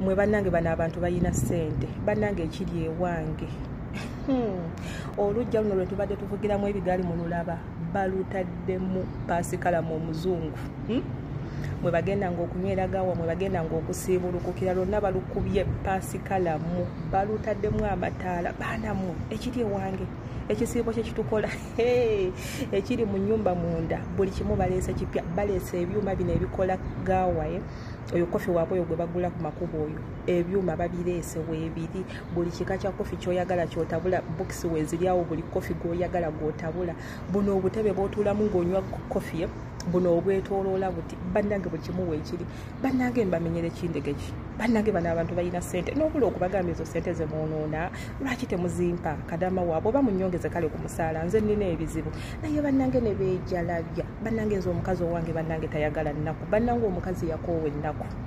mwe bannange bano abantu balina ssente bannange ekiri ewange olujja luno lwe tubadde tuvugiramu ebigaali mu lulaba balutaddemu Pasikalamu omuzungu mwe bagenda ng'okunywera gawa mwe bagenda ng'okusiibulukukira lwonna balukubye Pasikalamu balutaddemu amataala baanamu ekiri ewange ekisiibo kye kitukola ekiri mu nnyumba munda buli kimu baleese kipya baleese ebyuma bino ebikola gaawaye oyo kofi waabwe oyo gwe bagula ku makubo oyo ebyuma babireese weebiri buli kika kya kofi ky'oyagala ky'otabula bokisi weeziri awo buli kofi gw'oyagala gw'otabula buno obutebe bw'otuulamu ng'onywa kofi buno obwetooloola buti bannange buli kimu weekiri bannange mbamenyere kindege ki bannange bano abantu balina ssente n'obula okubagamba ezo ssente ze munoona lwaki temuzimpa kadama waabwe oba munnyongeze kale ku musaala nze nnina ebizibu naye bannange ne beejalabya bannange nze omukazi owange bannange tayagala nnaku bannange omukazi yakoowa ennaku